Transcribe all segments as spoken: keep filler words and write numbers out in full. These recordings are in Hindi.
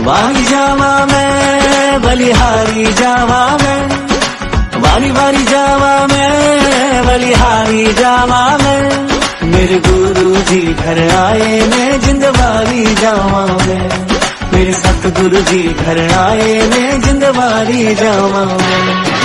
वारी जावा मैं बलिहारी जावा मैं, वारी वारी जावा मैं बलिहारी जावा मैं। मेरे गुरु जी घर आए मैं जिंदवारी जावा मैं, मेरे सतगुरु जी घर आए मैं जिंदवारी जावा मैं।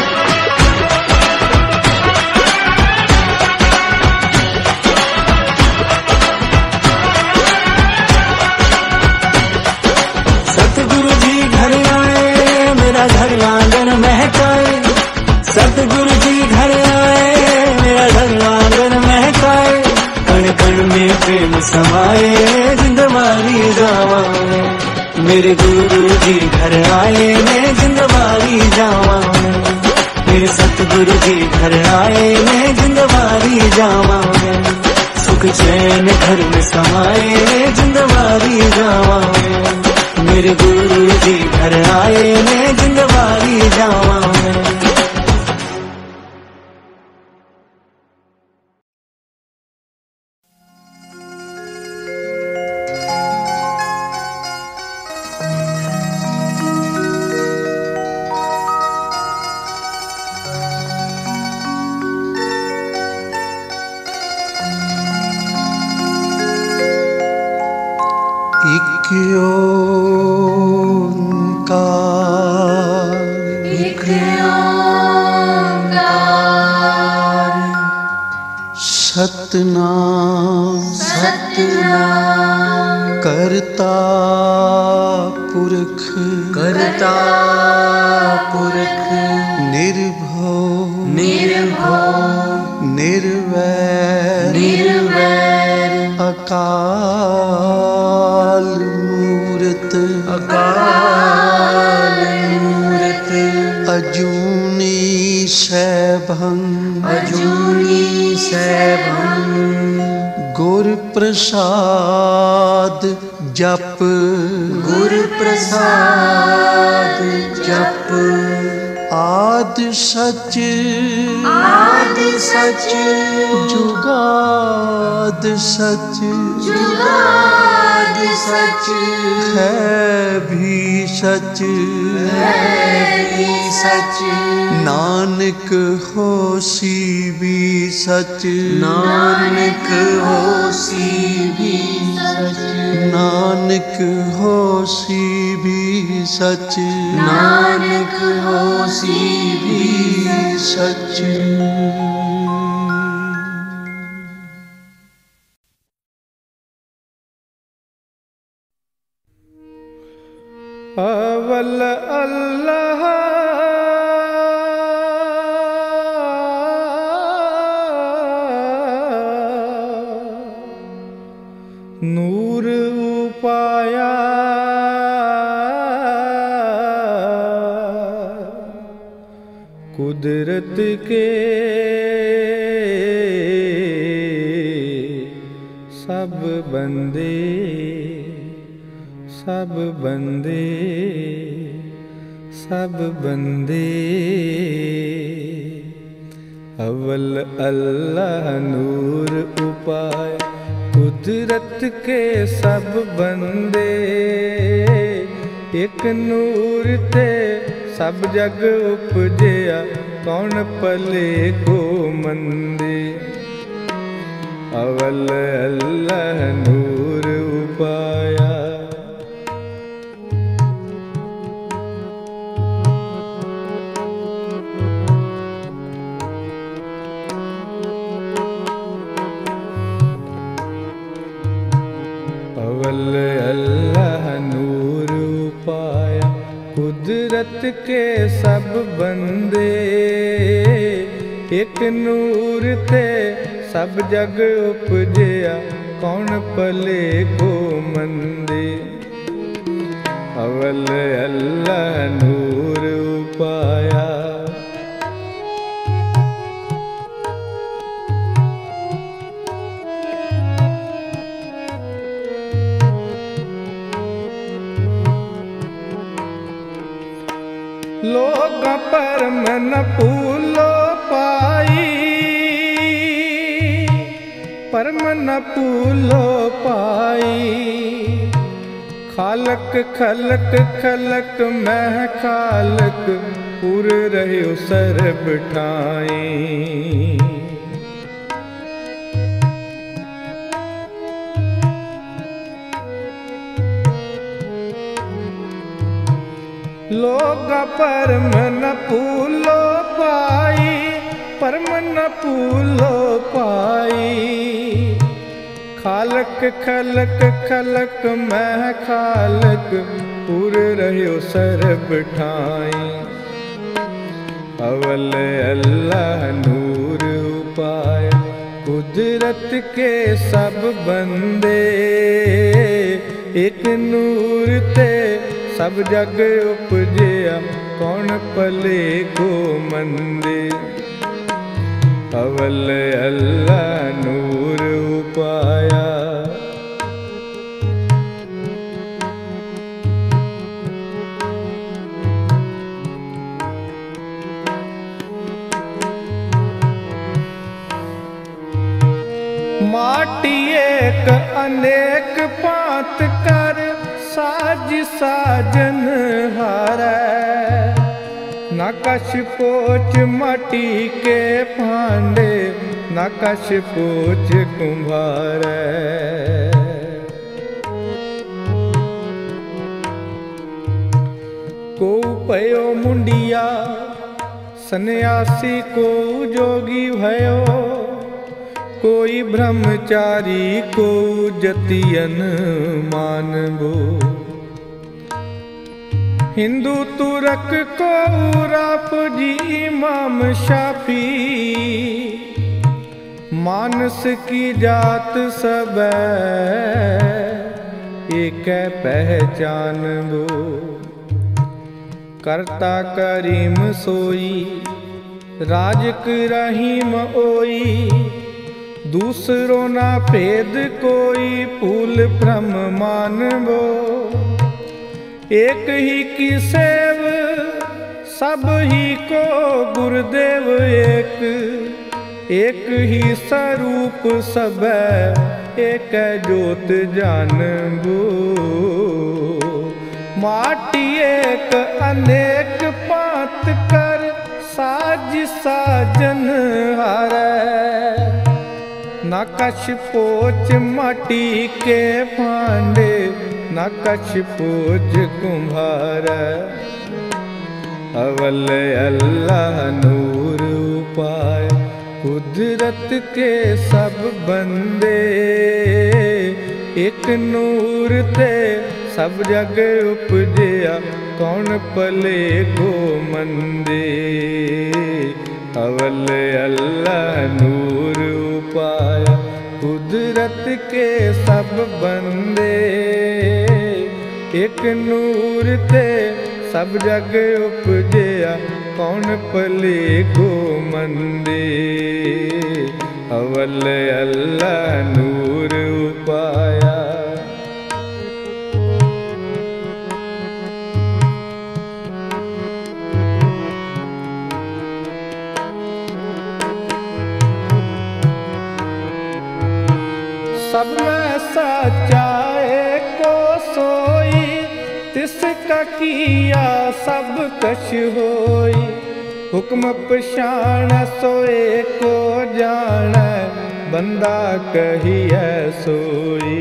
सतगुरु जी घर आए मेरा घर आंगन महकाए, सतगुरु जी घर आए मेरा घर आंगन महकाए। कण कण में प्रेम समाए जिंदवारी जावा मैं, मेरे गुरु जी घर आए मैं जिंदवारी जावा मैं, मेरे सतगुरु जी घर आए मैं जिंदवारी जावा मैं। सुख चैन घर में समाए जिंदवारी जावा मैं, मेरे गुरु जी घर आए मैं जिंदवारी जावा मैं। सतनाम सतनाम करता पुरख करता पुरख निर्भव निर्भव निर्वैर निर्वैर अकाल मूरत अकाल मूरत अजूनी सैभं अजूनी सैभं गुर प्रसाद जप गुर प्रसाद जप आद सच आद सच जुगाद सच जुगाद सच है भी सच है भी सच नानक होसी भी सच नानक होसी भी सच नानक होसी भी सच नानक होसी भी सच। अवल अल्लाह नूर उपाया कुदरत के सब बंदे सब बंदे सब बंदे अव्वल अल्लाह नूर उपाय कुदरत के सब बंदे एक नूर ते सब जग उपजया कौन पले को मंदे अव्वल अल्लाह नूर उपाया अव्वल अल्लाह नूर उपाया कुदरत के सब बंदे एक नूर ते सब जग उपजया कौन पले को मंदे अव्वल अल्लाह नूर उपाया लोग परम न पूलो पाई परम न पूलो पाई खालक खलक खलक मह खालक पुर रह्यो सरब ठाई। लोग परम न पूलो पाई, परम न पूलो पाई। खालक खलक खलक मह खालक पुर रह्यो सरब ठाई। अवल अल्लाह नूर उपाया, कुदरत के सब बंदे। एक नूर ते सब जग उपजया, कौन पले को मंदे। अवल अल्लाह नूर उपाया। माटी एक अनेक पात कर, साज साजन हारै। नकश पोच माटी के भांडे, नकश पोच कुम्हारै। को पयो मुंडिया सन्यासी, को जोगी भयो। कोई ब्रह्मचारी को जतियन मानबो। हिंदू तुरक को राफजी इमाम शाफी। मानस की जात सब एक पहचान बो। करता करीम सोई, राजक रहीम ओई। दूसरो ना भेद कोई, फूल ब्रह्म मानबो। एक ही की सेव सब ही को गुरुदेव एक। एक ही स्वरूप सब एक जोत जानबो। माटी एक अनेक पात कर, साज साजन हारै। नकश पोच माटी के भांडे, नकश पोच कुम्हारै। अवल अल्लाह नूर उपाया, कुदरत के सब बंदे। एक नूर ते सब जग उपजया, कौन पले को मंदे। अवल अल्लाह नूर उपाया, कुदरत के सब बंदे। एक नूर ते सब जग उपजया, कौन पले को मंदे। अवल अल्लाह नूर उपाया। सब में सच्चा को सोई, तिसका किया सब कछ होई। हुक्म पछाण सोए को जान, बंदा कहिए सोई।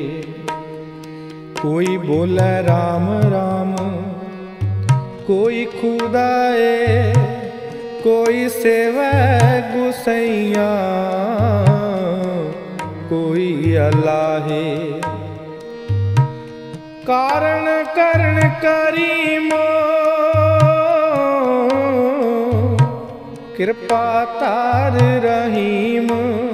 कोई बोले राम राम, कोई खुदाए। कोई सेवै गुसैया, कोई अल्लाहे। कारण करण करीमो, कृपा तार रहीम।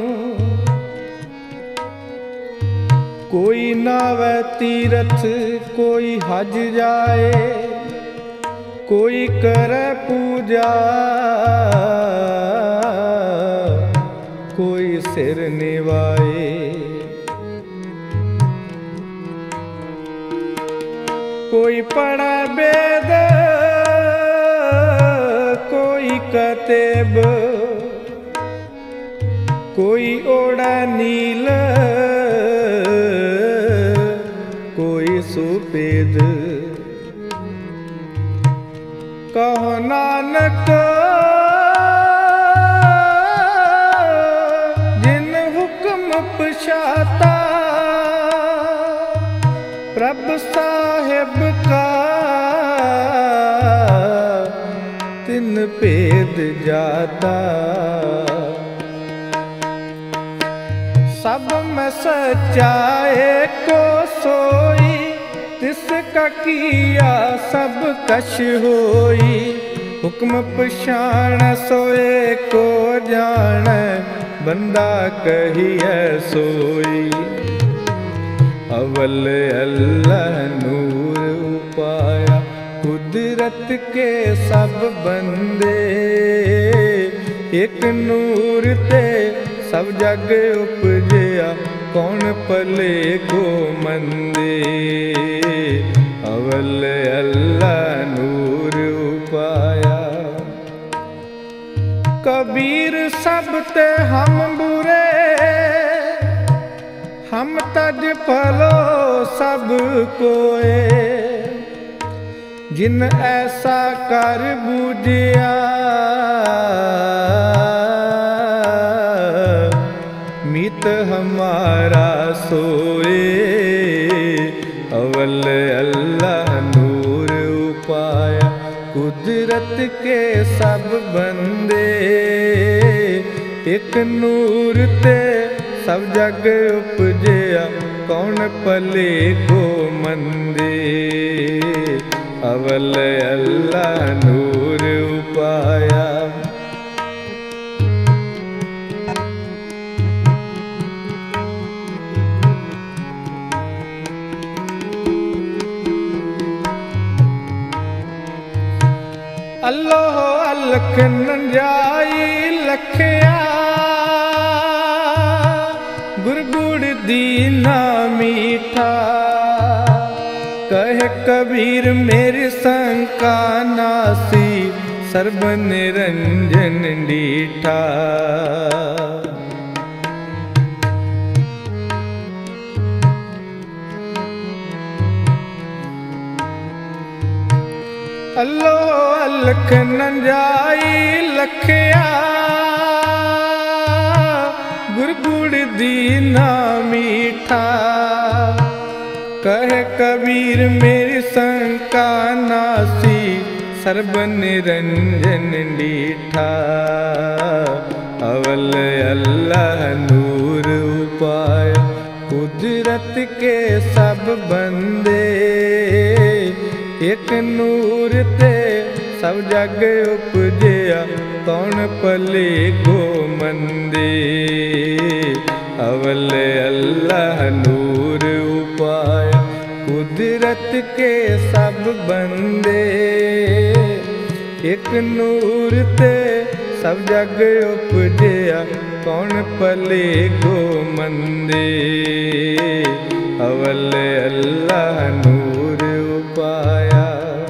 कोई नावे तीरथ, कोई हज जाए। कोई करे पूजा, कोई सिर निवाए। कोई पढ़ा वेद, कोई कतेब। कोई ओढ़ा नील, कोई सुख भेद। कहो नानक जिन हुक्म पछाता, प्रभ साहिब का तिन भेद जाता। सब में सच्चाए को सोई, तिसका किया सब कछ होई। हुक्म पछाण सोए को जान, बंदा कहिए सोई। अवल अल्लाह नूर उपाया, कुदरत के सब बंदे। एक नूर ते सब जग उपजया, कौन पले को मंदे। अवल अल्लाह नूर उपाया। कबीर सब ते हम बुरे, हम तज फलो सब कोए। जिन ऐसा कर बूझिया, मीत हमारा सोए। अवल अल्लाह नूर उपाया, कुदरत के सब बंदे। एक नूर ते सब जग उपजया, कौन पले को मंदे। अवल अल्लाह नूर उपाया। अल्लाह अलख नंजाई लखया, गुरगुड़ दीना मीठा। कहे कबीर मेरी शंका नासी, सर्ब निरंजन डीठा। अल्लो अलख नंजाई लखया, गुरगुड़ दीना मीठा। कहे कबीर मेरी शंका नासी, सर्ब निरंजन डीठा। अवल अल्लाह नूर उपाया, कुदरत के सब बंदे। एक नूर ते सब जग उपजया, कौन पले को मंदे। अवल अल्लाह नूर उपाया, कुदरत के सब बंदे। एक नूर ते सब जग उपजया, कौन पले को मंदे। अवल अल्लाह नूर उपाया।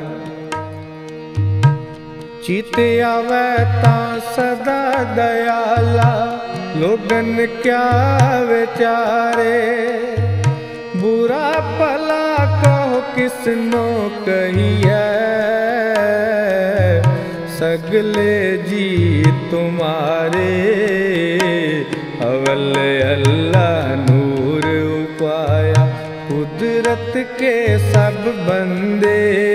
चित आवे तां सदा दयाला, लोगन क्या विचारे। बुरा भला कहो किसनो कहिए, सगले जी तुम्हारे। अवल अल्लाह नूर उपाया, कुदरत के सब बंदे।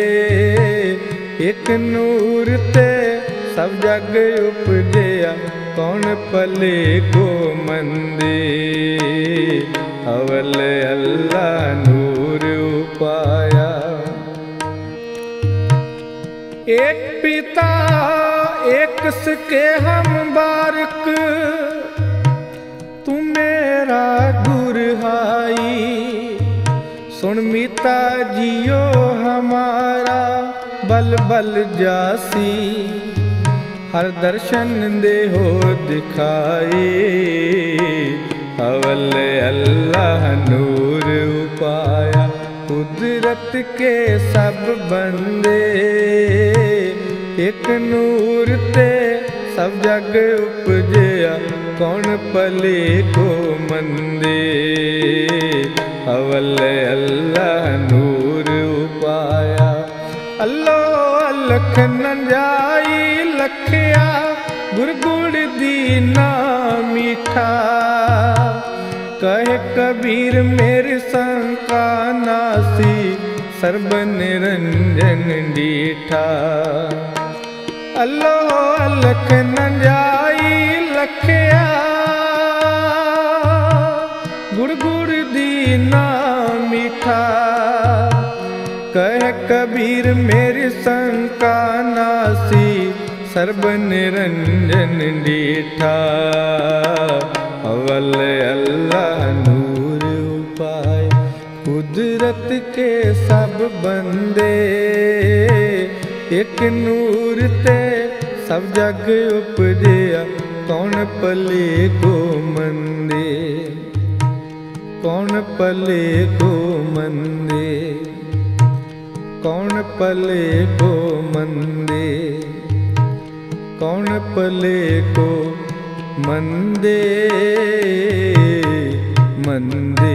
एक नूर ते सब जग उपजया, कौन पले को मंदे। अवल अल्लाह नूर उपाया। एक पिता एक सके हम बारक, तू मेरा गुरहाई। सुन मीता जियो हमारा, बल बल जासी। हर दर्शन दे हो दिखाए। अवल अल्लाह नूर उपाया, कुदरत के सब बंदे। एक नूर ते सब जग उपजया, कौन पले को मंदे। अवल अल्लाह नूर न जाई लखिया गुर गुड़ दीना मीठा। कहे कबीर मेरी शंका नासी सर्ब निरंजन डीठा। अल्लो अलख न जाई लखिया गुड़ गुड़ दीना मीठा। कह कबीर मेरी शंका नासी सर्ब निरंजन डीठा। अवल अल्लाह नूर उपाय कुदरत के सब बंदे। एक नूर ते सब जग उपजया कौन पले को मंदे। कौन पले को मंदे कौन पले को मंदे कौन पले को मंदे मंदे।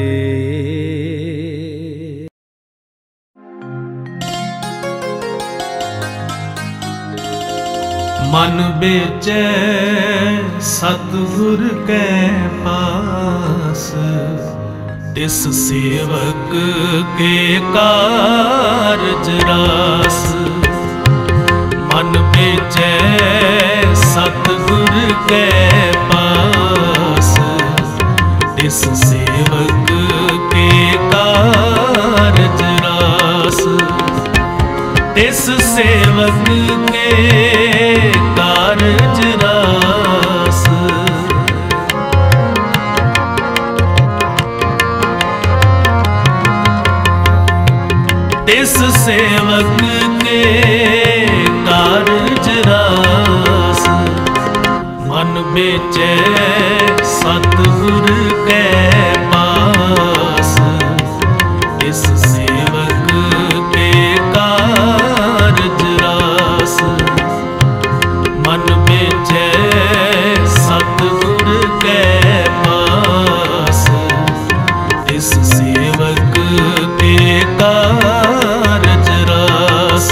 मन बेचे सतगुर के पास तिस सेवक के कारज रास। मन बेचे सतगुर के पास तिस सेवक के कारज रास। तिस सेवक के कारज रास। तिस सेवक के कारज रास। मन बेचे सतगुर के पास तिस सेवक के कारज रास। मन बेचे सतगुर के पास तिस सेवक के कारज रास।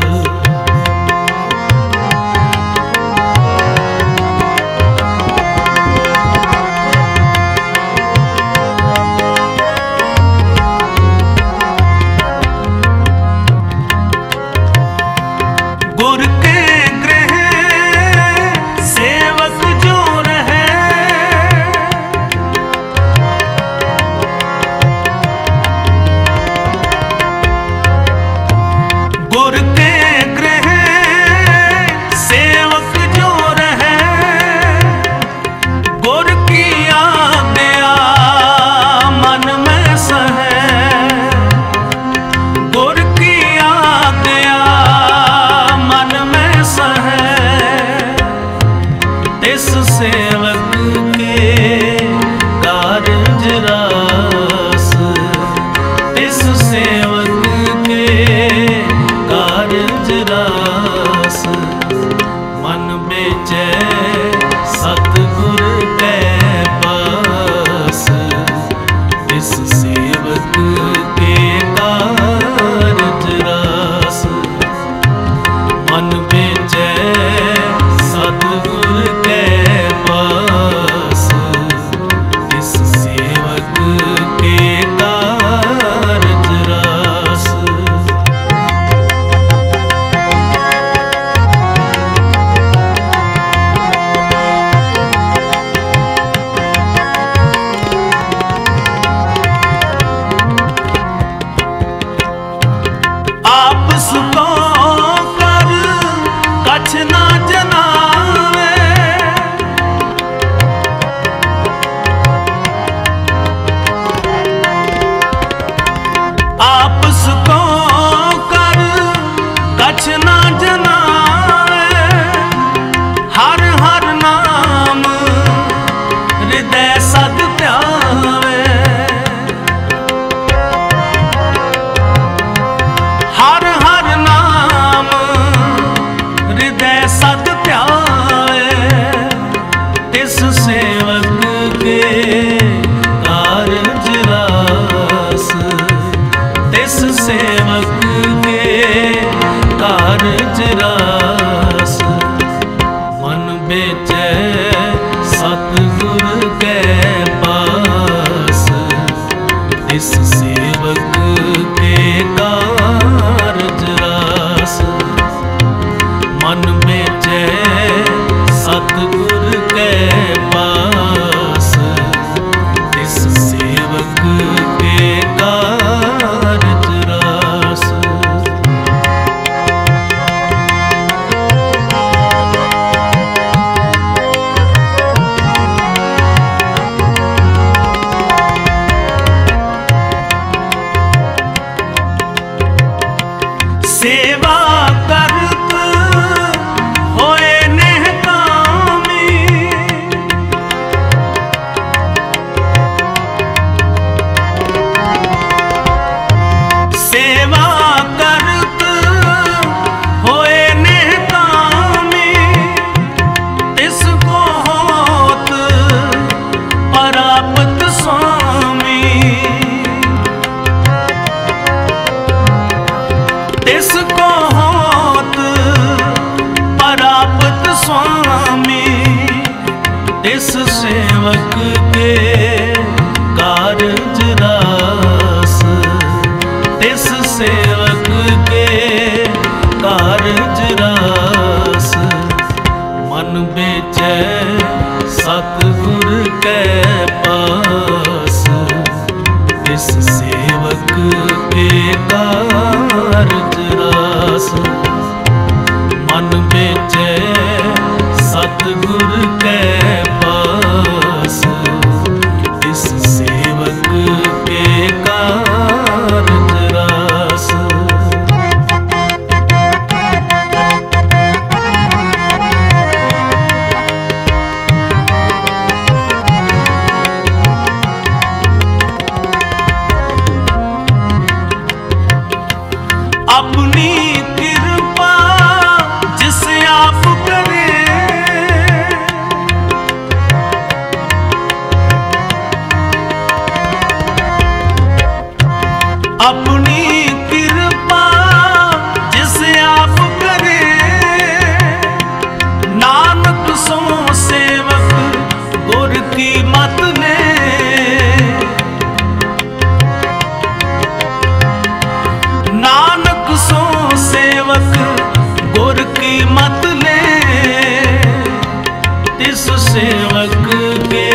गुर के गृह सेवक जो रहे। गुर के गृह सेवक जो रहे। गुर की आज्ञा मन में सहे। गुर की आज्ञा मन में सहे। तिस सेवक के कारज रास। तिस सेवक के कारज रास। मन बेचे सतगुर के पास तिस सेवक के कारज रास। मन बेचे सतगुर के पास तिस सेवक के कारज रास। इस सेवक के कारज रास मन में जय सतगुर के पास इस सेवक के कारज रास। सेवा करत होए निहकामी सेवा करत होए निहकामी इसको होत परापत स्वामी इसको होत परापत स्वामी इस सेवक के कारज रास इस सेवक के कारज रास मन बेचे सतगुर के पास इस सेवक के कारज रास मन बेचे सतगुर के पास इस सेवक के कारज रास। अपनी कृपा जिसे आप करें अपनी कृपा जिसे आप करें नानक सो सेवक गुर की मत ले नानक सो सेवक गुर की मत ले इस सेवक के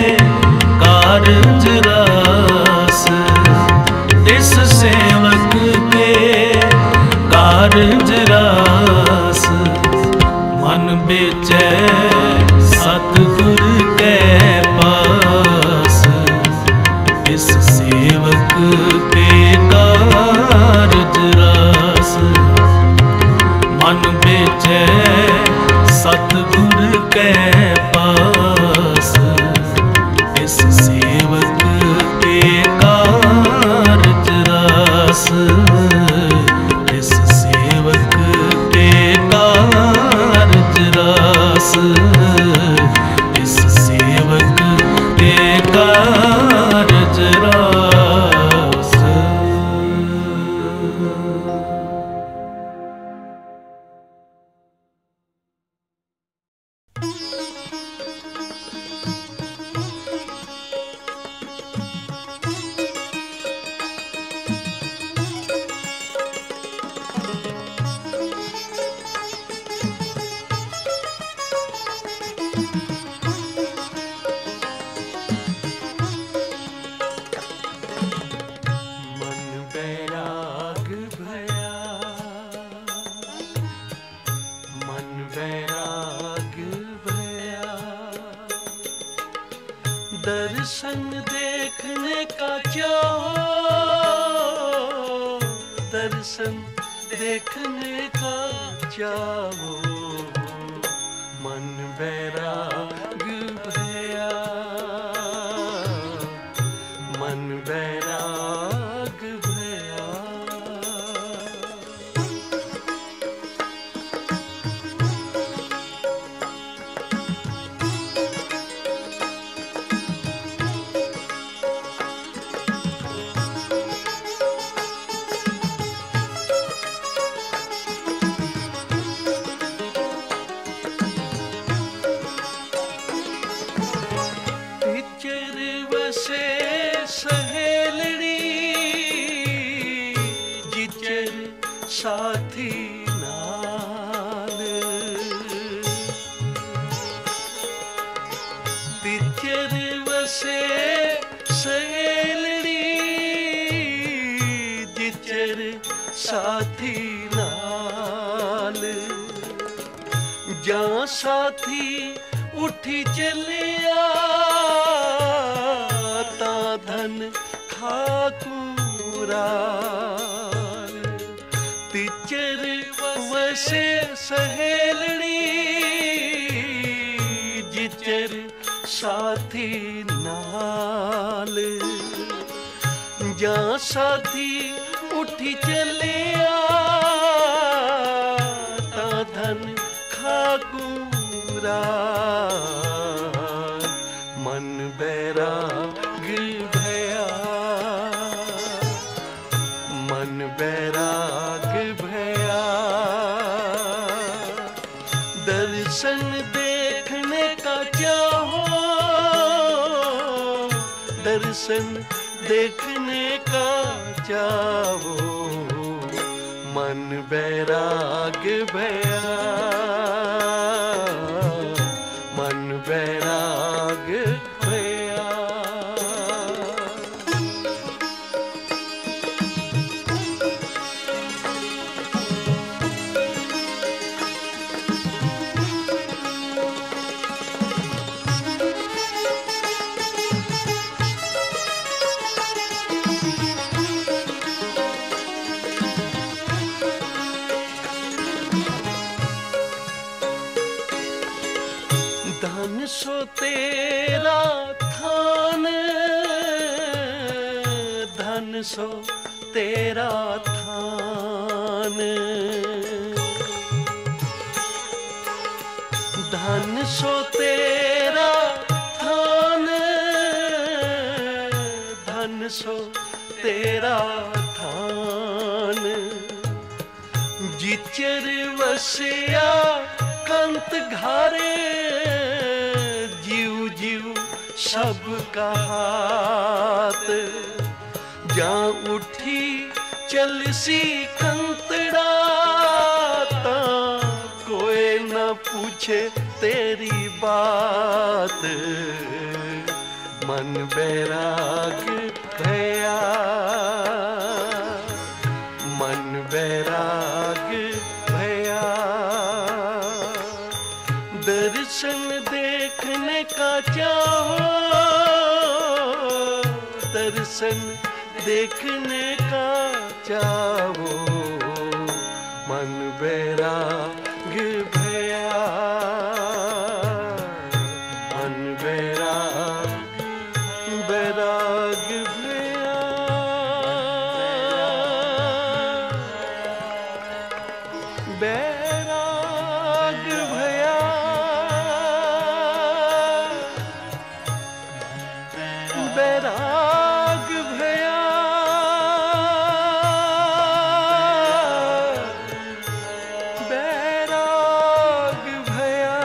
कारज रास इस सेवक के कारज रास मन बेचे सतगुर के पास इस सेवक के कारज रास मन बेचे सतगुर के पास इस सेवक के कारज रास इस सेवक के कारज रास इस सेवक के कारज रास। दर्शन देखने का चाहो दर्शन देखने का चाहो मन बैराग भया मन बैराग भया। साथी नाल तिचर वसे सहेलड़ी जिचर साथी नाल जा साथी उठी चलिया ता धन खाकूरा तिचर वसे सहेलड़ी जिचर साथी नाल जा साथी उठी चलिया ता धन खाकूरा मन बैराग भया मन बैराग भया दर्शन देखने का चाहो दर्शन देखने का चाहो मन बैराग भया मन बैराग भया धन सो तेरा थान धन सो तेरा थान धन सो तेरा थान धन सो तेरा थान जिचर वसिया कंत घारे जीव जीव सब का हाथ जा उठी चलसी कंतड़ा ता कोई न पूछे तेरी बात मन बैराग भया मन बैराग भया दर्शन देखने का चाहो दर्शन देखने का चाहो मन बैराग भया मन बैराग बैराग भया बैराग भया बैराग भया बैराग भया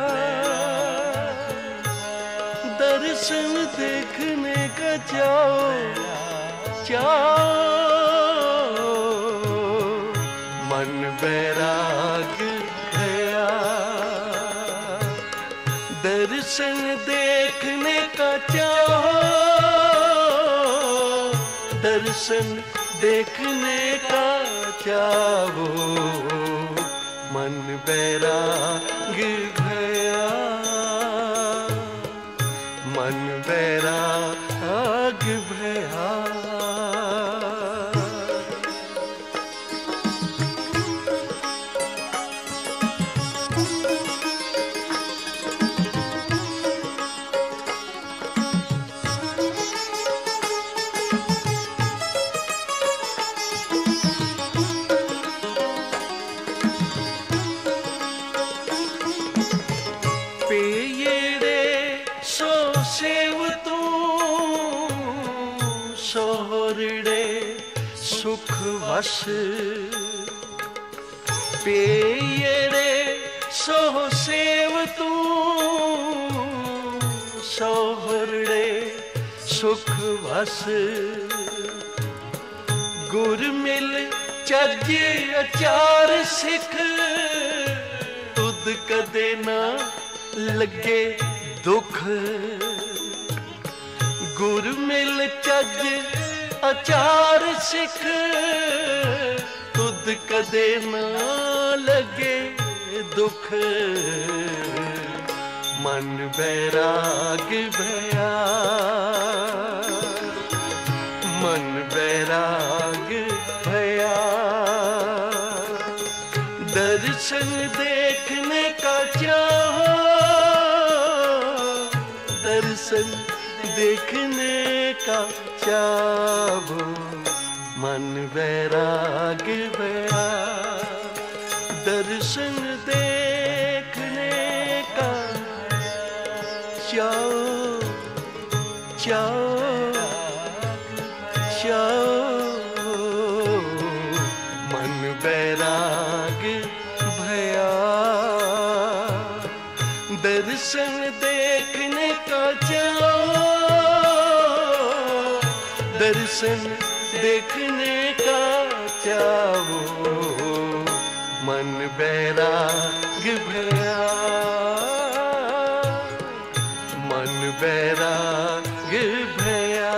दर्शन देखने का जाओ जाओ मन बैराग भया दर्शन देखने का चाहो दर्शन देखने का चाहो मन बैराग भया मन बैराग भया पेयड़े सो सेव तू सोहरड़े सुख वस पेयड़े सो सेव तू सोहरड़े सुख वस गुर मिल ਚੱਜ ਅਚਾਰ ਸਿੱਖ ਤੁਧ ਕਦੇ ਨਾ ਲੱਗੇ ਦੁੱਖ ਗੁਰ ਮਿਲ ਚੱਜ ਅਚਾਰ ਸਿੱਖ ਤੁਧ ਕਦੇ ਨਾ ਲੱਗੇ ਦੁੱਖ ਮਨ ਬੈਰਾਗ ਭਇਆ मन बैराग भया दर्शन देखने का चाहो दर्शन देखने का चाहो मन बैराग भया दर्शन देखने का चाहो चाहो मन बैराग भया दर्शन देखने का चाहो दर्शन देखने का चाहो मन बैराग भया मन बैराग भया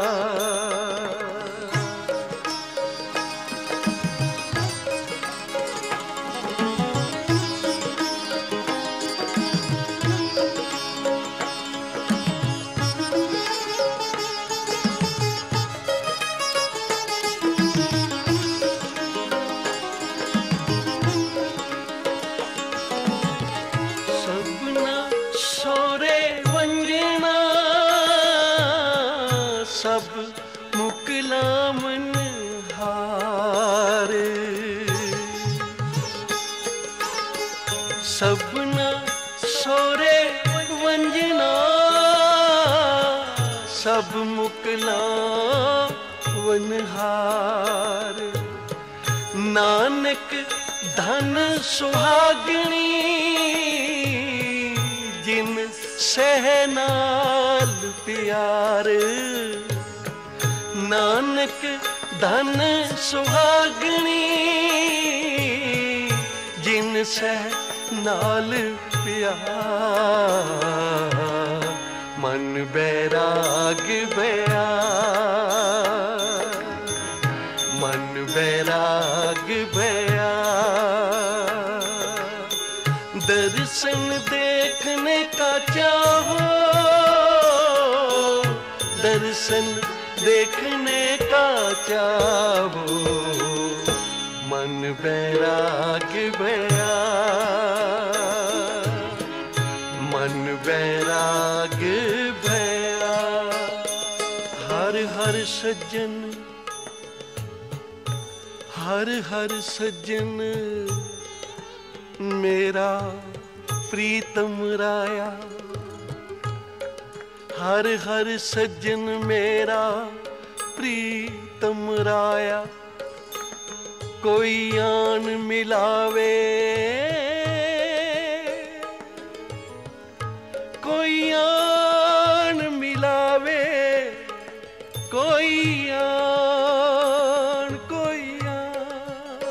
सब मुकला मन हार सबना सोरे वंजना सब मुकला वनहार नानक धन सुहागणी जिन सहनाल प्यार नानक धन सुहागणी जिन सहनाल प्यार मन बैराग भया मन बैराग भया दर्शन देखने का चाहो दर्शन देखने का चाहो मन बैराग भया मन बैराग भया हर हर सज्जन हर हर सज्जन मेरा प्रीतम राया हर हर सज्जन मेरा प्रीतम राया कोई आन मिलावे कोई आन मिलावे कोई आन कोई आन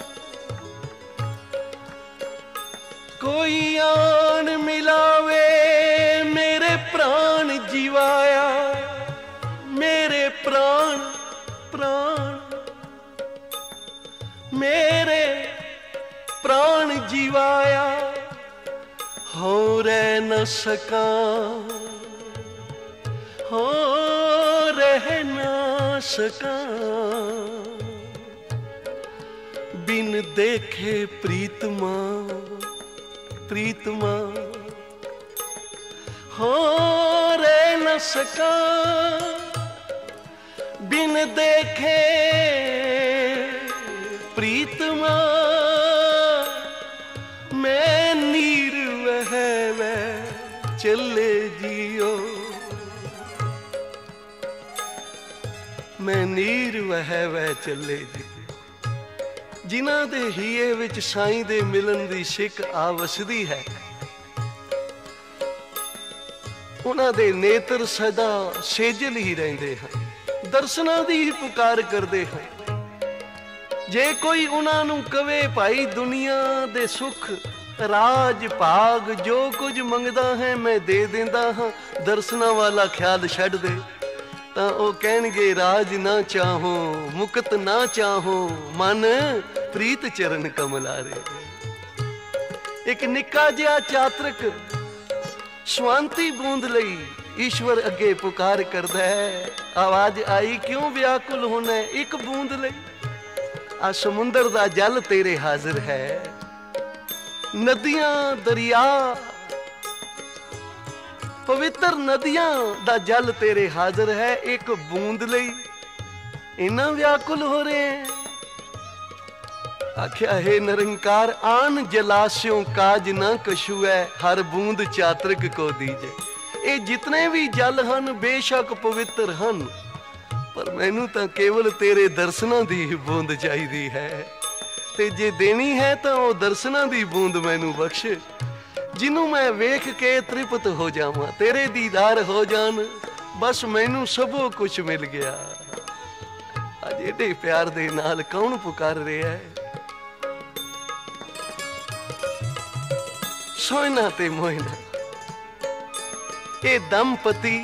कोई आन मिलावे मेरे प्राण जीवाया मेरे प्राण प्राण मेरे प्राण जीवाया हो रह न सका हो रह न सका बिन देखे प्रीतमा प्रीतमा हो रह न सका बिन देखे प्रीतमा मैं नीर वह वह चले जियो मैं नीर वह वह चले जी जिन्हां दे हीए विच साईं दे मिलन दी सिक आ वसदी है उन्हां दे नेत्र सदा सेजल ही रहिंदे हैं दर्शनां दी पुकार करदे हैं जे कोई उन्हां नूं कवे भाई दुनिया दे सुख राज भाग जो कुछ मंगदा है मैं दे देंदा हां, दर्शना वाला ख्याल छड्ड दे, तां ओ कहणगे राज ना चाहो मुकत ना चाहो मन प्रीत चरण कमलारे। एक निक्का जिहा चातरक स्वांति बूंद लई ईश्वर अगे पुकार करदा है, आवाज आई क्यों व्याकुल होना है एक बूंद लई, आ समुंदर दा जल तेरे हाजिर है, नदियां दरिया पवित्र नदियां दा जल तेरे हाजिर है, एक बूंद लई इन्ना व्याकुल हो रहे हैं। आख्या हे निरंकार आन जलाशयों काज न कछु है, हर बूंद चातरक को दीजे। ये जितने भी जल हन बेशक पवित्र हन, पर मैनू तां केवल तेरे दर्शनां दी बूंद चाहिदी है, ते जे देनी है तां ओ दर्शनां दी बूंद मैनू बख्श, जिन्हों मैं वेख के तृप्त हो जावां, तेरे दीदार हो जान, बस मैनू सबो कुछ मिल गया। अज एडे प्यार दे नाल कौन पुकार रहा है, सोयना ते मोयना ए दंपति।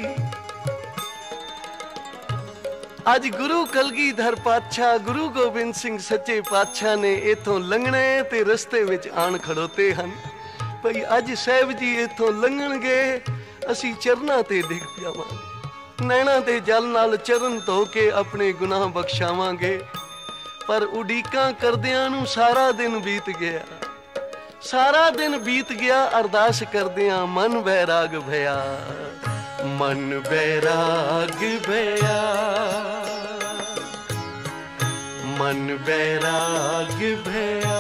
अज गुरु कलगीधर पातशाह गुरु गोबिंद सिंह सच्चे पातशाह ने इथों लंघने ते रस्ते विच आण खड़ोते हन, भई अज साहिब जी इथों लंघणगे असी चरना ते डिग जावांगे, नैना दे जल नाल चरण धो के अपने गुनाह बख्शावांगे, पर उडीकां करदियां नूं सारा दिन बीत गया, सारा दिन बीत गया, अरदास करदियां मन बैराग भया, मन बैराग भया, मन बैराग भया,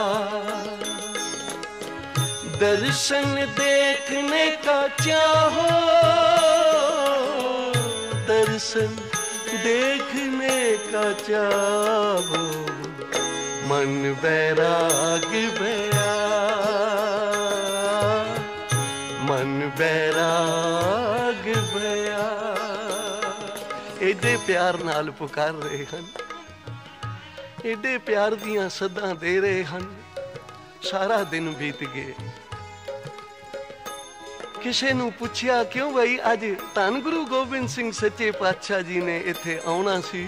दर्शन देखने का चाहो, दर्शन देखने का चाहो, मन बैराग भया, मन बैराग भया। एडे प्यार नाल पुकार रहे हन, एडे प्यार दियां सदां दे रहे हन, सारा दिन बीत गए। किसे नूं पुछया क्यों भाई अज धन गुरु गोबिंद सिंह सच्चे पातशाह जी ने इत्थे आउणा सी,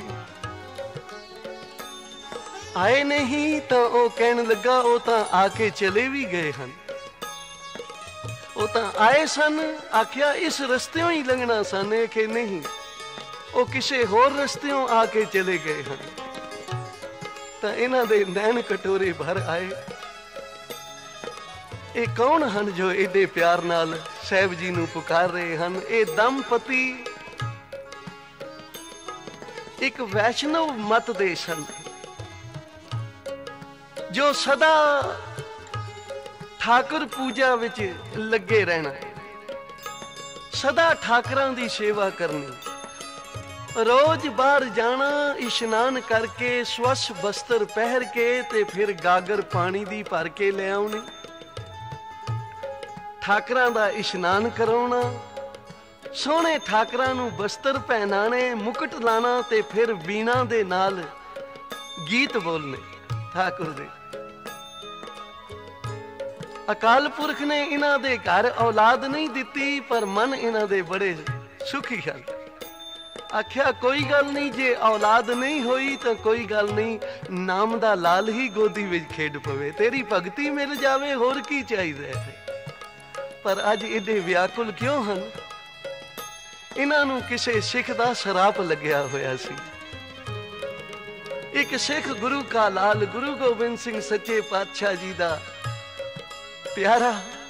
आए नहीं तो ओ कहन लगा ओ तां आके चले भी गए हन, ओ तां आए सन, आख्या इस रस्तेों ही लंघना सन कि नहीं, ओ किसे होर रस्तेों आके चले गए हन, तां इन्हां दे नैन कटोरे भर आए। ये कौन हन जो एडे प्यार नाल साहिब जी नूं पुकार रहे हन? ये दंपति एक वैष्णव मत दे सन, जो सदा ठाकुर पूजा विच लगे रहना, सदा ठाकुरां दी सेवा करनी, रोज बाहर जाना, इशनान करके स्वच्छ बस्तर पहर के ते फिर गागर पानी दी भर के ले आउणी, ठाकरां दा इशनान कराउणा, सोहणे ठाकरां नूं बस्तर पहनाने, मुकुट लाना ते फिर बीणा दे नाल गीत बोलने ठाकुर दे। अकाल पुरख ने इन्हां दे घर औलाद नहीं दिती, पर मन इन्हां दे बड़े सुखी हन। आख्या कोई गल नहीं, जे औलाद नहीं होई तो कोई गल नहीं, नाम दा लाल ही गोदी विच खेड पवे, तेरी भगती मिल जावे, होर की चाहिदा है। पर अज एडे व्याकुल क्यों हन? इन्हां नूं किसे सिख दा सराप लग्या होया सी। एक सिख गुरु का लाल गुरु गोबिंद सिंह सच्चे पातशाह जी दा प्यारा,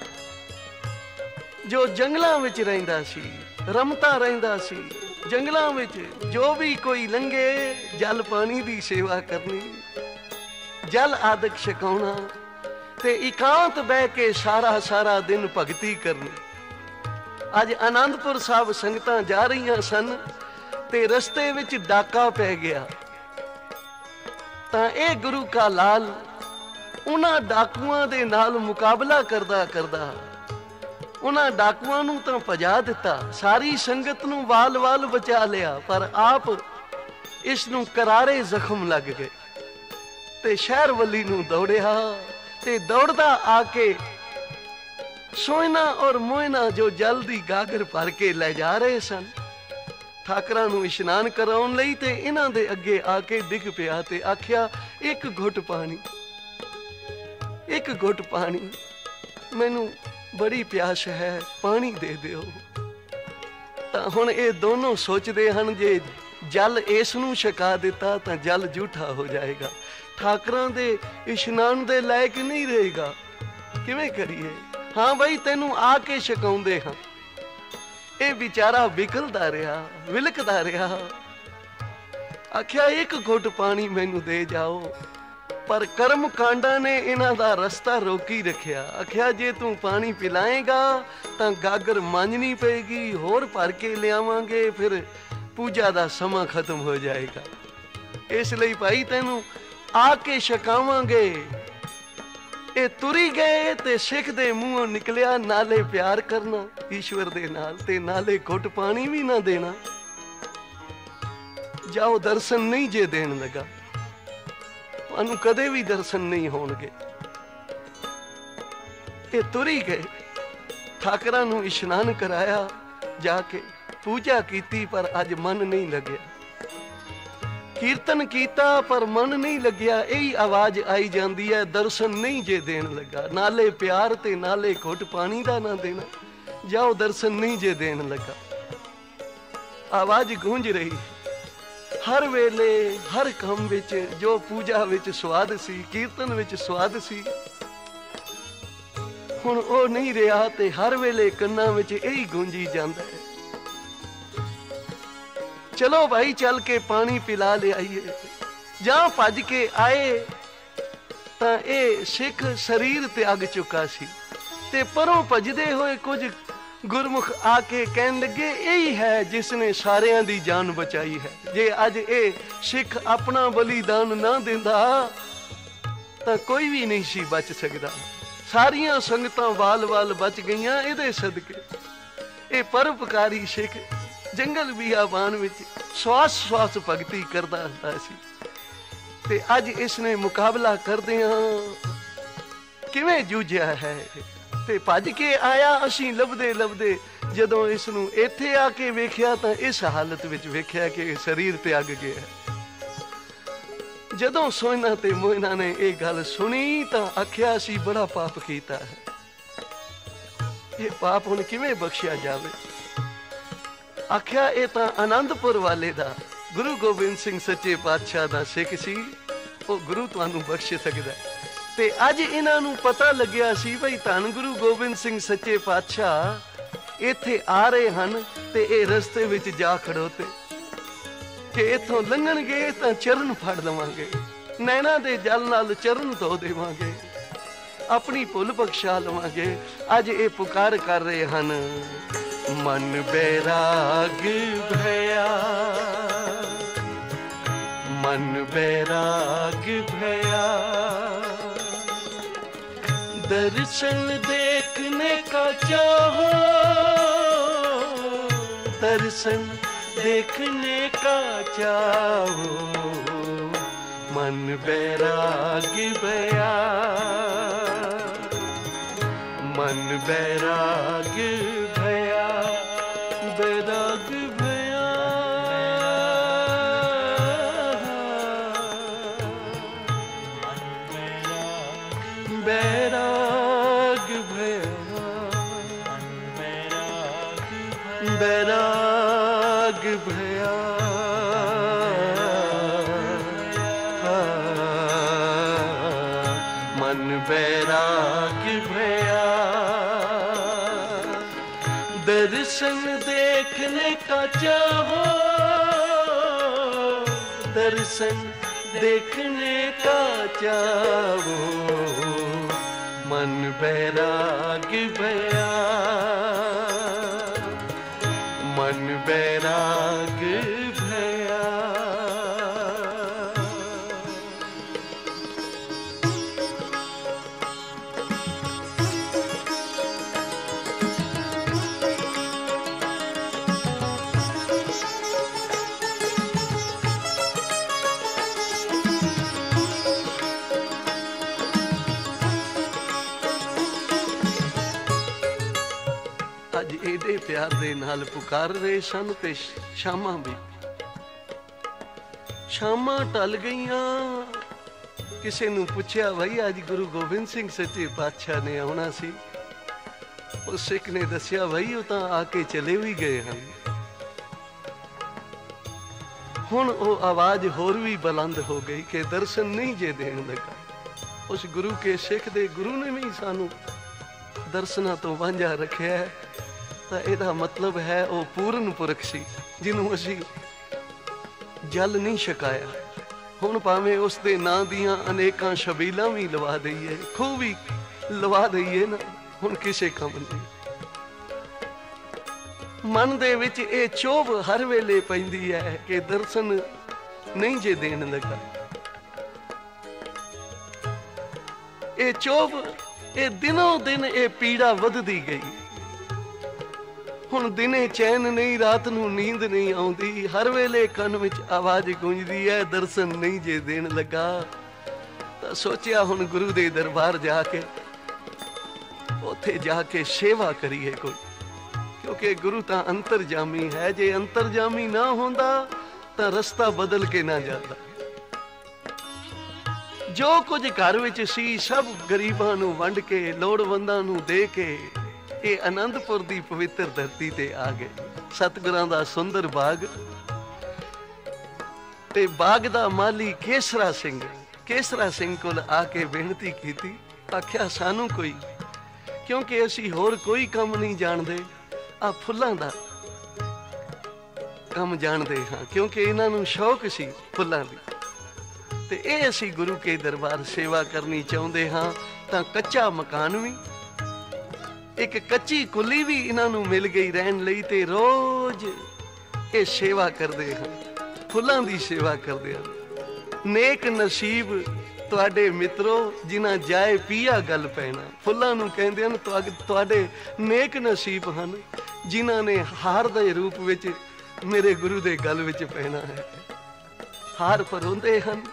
जो जंगलां विच रहिंदा सी, रमता रहिंदा सी, जंगलां विच जो भी कोई लंघे जल पानी दी सेवा करनी, जल आदक छकाउणा ते इकांत बह के सारा सारा दिन भगती करनी। अज आनंदपुर साहब संगतां जा रही सन ते रस्ते विच डाका पै गया, तां ए गुरु का लाल उन्हां डाकुआं दे नाल मुकाबला करदा करदा उन्हां डाकुआं नूं तां भजा दिता, सारी संगत नूं वाल वाल बचा लिया, पर आप इस नूं करारे जख्म लग गए। ਤੇ ਸ਼ਹਿਰ ਵੱਲੀ ਨੂੰ ਦੌੜਿਆ ਤੇ ਦੌੜਦਾ ਆ ਕੇ ਸੋਇਨਾ ਔਰ ਮੋਇਨਾ ਜੋ ਜਲਦੀ ਗਾਗਰ ਭਰ ਕੇ ਲੈ ਜਾ ਰਹੇ ਸਨ ਠਾਕਰਾਂ ਨੂੰ ਇਸ਼ਨਾਨ ਕਰਾਉਣ ਲਈ, ਤੇ ਇਹਨਾਂ ਦੇ ਅੱਗੇ ਆ ਕੇ ਡਿੱਗ ਪਿਆ ਤੇ ਆਖਿਆ ਇੱਕ ਘੁੱਟ ਪਾਣੀ, ਇੱਕ ਘੁੱਟ ਪਾਣੀ, ਮੈਨੂੰ ਬੜੀ ਪਿਆਸ ਹੈ, ਪਾਣੀ ਦੇ ਦਿਓ। ਤਾਂ ਹੁਣ ਇਹ ਦੋਨੋਂ ਸੋਚਦੇ ਹਨ ਜੇ ਜਲ ਇਸ ਨੂੰ ਛਕਾ ਦਿੱਤਾ ਤਾਂ ਜਲ ਝੂਠਾ ਹੋ ਜਾਏਗਾ, ਠਾਕਰਾਂ ਦੇ ਇਸ਼ਨਾਨ ਦੇ ਲਾਇਕ ਨਹੀਂ ਰਹੇਗਾ, ਕਿਵੇਂ ਕਰੀਏ? ਹਾਂ ਬਈ ਤੈਨੂੰ ਆ ਕੇ ਛਕਾਉਂਦੇ ਹਾਂ। ਇਹ ਵਿਚਾਰਾ ਵਿਕਲਦਾ ਰਿਹਾ, ਵਿਲਕਦਾ ਰਿਹਾ, ਆਖਿਆ ਇੱਕ ਘੁੱਟ ਪਾਣੀ ਮੈਨੂੰ ਦੇ ਜਾਓ। ਪਰ ਕਰਮ ਕਾਂਡਾਂ ਨੇ ਇਹਨਾਂ ਦਾ ਰਸਤਾ ਰੋਕੀ ਰੱਖਿਆ। ਆਖਿਆ ਜੇ ਤੂੰ ਪਾਣੀ ਪਿਲਾਏਗਾ ਤਾਂ ਗਾਗਰ ਮਾਂਜਣੀ ਪਏਗੀ, ਹੋਰ ਭਰ ਕੇ ਲਿਆਵਾਂਗੇ, ਫਿਰ ਪੂਜਾ ਦਾ ਸਮਾਂ ਖਤਮ ਹੋ ਜਾਏਗਾ। ਇਸ ਲਈ ਭਾਈ ਤੈਨੂੰ ਆ ਕੇ ਛਕਾਵਾਂਗੇ। ਇਹ ਤੁਰੀ ਗਏ ਤੇ ਸਿੱਖ ਦੇ ਮੂੰਹੋਂ ਨਿਕਲਿਆ ਨਾਲੇ ਪਿਆਰ ਕਰਨਾ ਈਸ਼ਵਰ ਦੇ ਨਾਲ ਤੇ ਨਾਲੇ ਘੁੱਟ ਪਾਣੀ ਵੀ ਨਾ ਦੇਣਾ। ਜਾਓ ਦਰਸ਼ਨ ਨਹੀਂ ਜੇ ਦੇਣ ਲੱਗਾ, ਤੁਹਾਨੂੰ ਕਦੇ ਵੀ ਦਰਸ਼ਨ ਨਹੀਂ ਹੋਣਗੇ। ਇਹ ਤੁਰੀ ਗਏ, ਠਾਕਰਾਂ ਨੂੰ ਇਸ਼ਨਾਨ ਕਰਾਇਆ, ਜਾ ਕੇ ਪੂਜਾ ਕੀਤੀ, ਪਰ ਅੱਜ ਮਨ ਨਹੀਂ ਲੱਗਿਆ। ਕੀਰਤਨ ਕੀਤਾ ਪਰ ਮਨ ਨਹੀਂ ਲੱਗਿਆ। ਇਹੀ ਆਵਾਜ਼ ਆਈ ਜਾਂਦੀ ਹੈ ਦਰਸ਼ਨ ਨਹੀਂ ਜੇ ਦੇਣ ਲੱਗਾ, ਨਾਲੇ ਪਿਆਰ ਤੇ ਨਾਲੇ ਘੁੱਟ ਪਾਣੀ ਦਾ ਨਾ ਦੇਣਾ। ਜਾਓ ਦਰਸ਼ਨ ਨਹੀਂ ਜੇ ਦੇਣ ਲੱਗਾ। ਆਵਾਜ਼ ਗੂੰਜ ਰਹੀ ਹਰ ਵੇਲੇ ਹਰ ਕੰਮ ਵਿੱਚ। ਜੋ ਪੂਜਾ ਵਿੱਚ ਸਵਾਦ ਸੀ, ਕੀਰਤਨ ਵਿੱਚ ਸਵਾਦ ਸੀ, ਹੁਣ ਉਹ ਨਹੀਂ ਰਿਹਾ ਤੇ ਹਰ ਵੇਲੇ ਕੰਨਾਂ ਵਿੱਚ ਇਹੀ ਗੂੰਜੀ ਜਾਂਦਾ ਹੈ। ਚਲੋ ਭਾਈ ਚੱਲ ਕੇ ਪਾਣੀ ਪਿਲਾ ਲਿਆਈਏ। ਜਾਂ ਭੱਜ ਕੇ ਆਏ ਤਾਂ ਇਹ ਸਿੱਖ ਸਰੀਰ ਤਿਆਗ ਚੁੱਕਾ ਸੀ ਤੇ ਪਰੋਂ ਭਜਦੇ ਹੋਏ ਕੁਝ ਗੁਰਮੁਖ ਆ ਕੇ ਕਹਿਣ ਲੱਗੇ ਇਹੀ ਹੈ ਜਿਸ ਨੇ ਸਾਰਿਆਂ ਦੀ ਜਾਨ ਬਚਾਈ ਹੈ। ਜੇ ਅੱਜ ਇਹ ਸਿੱਖ ਆਪਣਾ ਬਲੀਦਾਨ ਨਾ ਦਿੰਦਾ ਤਾਂ ਕੋਈ ਵੀ ਨਹੀਂ ਸੀ ਬਚ ਸਕਦਾ। ਸਾਰੀਆਂ ਸੰਗਤਾਂ ਵਾਲ-ਵਾਲ ਬਚ ਗਈਆਂ ਇਹਦੇ ਸਦਕੇ। ਇਹ ਪਰਉਪਕਾਰੀ ਸਿੱਖ ਜੰਗਲ ਬਿਆਬਾਨ ਵਿੱਚ ਸਵਾਸ ਸਵਾਸ ਭਗਤੀ ਕਰਦਾ ਹੁੰਦਾ ਸੀ ਤੇ ਅੱਜ ਇਸ ਨੇ ਮੁਕਾਬਲਾ ਕਰਦਿਆਂ ਕਿਵੇਂ ਜੂਝਿਆ ਹੈ ਤੇ ਭੱਜ ਕੇ ਆਇਆ। ਅਸੀਂ ਲੱਭਦੇ ਲੱਭਦੇ ਜਦੋਂ ਇਸ ਨੂੰ ਇੱਥੇ ਆ ਕੇ ਵੇਖਿਆ ਤਾਂ ਇਸ ਹਾਲਤ ਵਿੱਚ ਵੇਖਿਆ ਕਿ ਸਰੀਰ ਤਿਆਗ ਗਿਆ। ਜਦੋਂ ਸੋਇਨਾ ਤੇ ਮੋਇਨਾ ਨੇ ਇਹ ਗੱਲ ਸੁਣੀ ਤਾਂ ਆਖਿਆ ਸੀ ਬੜਾ ਪਾਪ ਕੀਤਾ ਹੈ, ਇਹ ਪਾਪ ਹੁਣ ਕਿਵੇਂ ਬਖਸ਼ਿਆ ਜਾਵੇ। ਆਖਿਆ ਇਹ ਤਾਂ ਆਨੰਦਪੁਰ ਵਾਲੇ ਦਾ ਗੁਰੂ ਗੋਬਿੰਦ ਸਿੰਘ ਸੱਚੇ ਪਾਤਸ਼ਾਹ ਦਾ ਸਿੱਖ ਸੀ, ਉਹ ਗੁਰੂ ਤੁਹਾਨੂੰ ਬਖਸ਼ ਸਕਦਾ। ਤੇ ਅੱਜ ਇਹਨਾਂ ਨੂੰ ਪਤਾ ਲੱਗਿਆ ਸੀ ਬਈ ਧੰਨ ਗੁਰੂ ਗੋਬਿੰਦ ਸਿੰਘ ਸੱਚੇ ਪਾਤਸ਼ਾਹ ਇੱਥੇ ਆ ਰਹੇ ਹਨ ਤੇ ਇਹ ਰਸਤੇ ਵਿੱਚ ਜਾ ਖੜੋਤੇ ਕਿ ਇੱਥੋਂ ਲੰਘਣਗੇ ਤਾਂ ਚਰਨ ਫੜ ਲਵਾਂਗੇ, ਨੈਣਾ ਦੇ ਜਲ ਨਾਲ ਚਰਨ ਧੋ ਦੇਵਾਂਗੇ, ਆਪਣੀ ਭੁੱਲ ਬਖਸ਼ਾ ਲਵਾਂਗੇ। ਅੱਜ ਇਹ ਪੁਕਾਰ ਕਰ ਰਹੇ ਹਨ ਮਨ ਬੈਰਾਗ ਭਇਆ, ਮਨ ਬੈਰਾਗ ਭਇਆ, दर्शन देखने का चाहो, दर्शन देखने का चाहो, मन बैराग भया, मन बैराग भया, बैराग भया, बैराग बैराग भया, मन बैराग भया, दर्शन देखने का चाहो, दर्शन देखने का चाहो, मन बैराग भया, मन बैराग भया। प्यार दे नाल पुकार रहे सन ते शामां भी शामां टल गईयां। किसी नूं पुछया भाई अज गुरु गोबिंद सिंह सच्चे पातशाह ने आउणा सी। उस सिख ने दस्या भाई वो तां आके चले भी गए हैं। हुण वो आवाज होर भी बुलंद हो गई कि दर्शन नहीं जे देण लगा। उस गुरु के सिख दे गुरु ने भी सानू दर्शनां तो वांझा रखिया है। तां इहदा मतलब है वो पूर्ण पुरख सी जिन्हों असीं जल नहीं छकाया। हुण भावें उस दे नां दियां अनेकां शबीलां भी लवा दईए, खूह भी लवा दईए ना, हुण किसे काम नहीं। मन दे विच ये चोभ हर वेले पैंदी है कि दर्शन नहीं जे देण लगा। ये चोभ ये दिनों दिन ये पीड़ा वधदी गई। हुण दिने चैन नहीं, रात नूं नींद नहीं आउंदी, हर वेले कंन विच आवाज गूंजदी है दर्शन नहीं जे देण लगा। तां सोचिया हुण गुरु दे दरबार जाके उत्थे जाके सेवा करिए कोई, क्योंकि गुरु तां अंतरजामी है। जे अंतरजामी ना होंदा तां रस्ता बदल के ना जाता। जो कुछ घर विच सी सब गरीबां नूं वंड के लोड़वंदां नूं दे के ये आनंदपुर दी पवित्र धरती ते आ गए। सतगुरां दा सुंदर बाग ते बाग दा माली केसरा सिंह केसरा सिंह कोल आके बेनती कीती। आख्या सानू कोई, क्योंकि असी होर कोई काम नहीं जानते, आ फुल्लां दा काम जानते हाँ, क्योंकि इन्हां नूं शौक सी फुल्लां दी। ते ए असी गुरु के दरबार सेवा करनी चाहुंदे हाँ। तां कच्चा मकान भी एक कच्ची कुली भी इन्हां नूं मिल गई रहन लई ते रोज ये सेवा करदे हैं, फुल्लां दी सेवा करदे हैं। नेक नसीब तुहाडे मित्रो जिन्हां जाए पिया गल पैना। फुल्लां नूं कहंदे हन तुहाडे नेक नसीब हन जिन्हां ने हार दे रूप विच मेरे गुरु दे गल विच पैना है। हार परोंदे हन।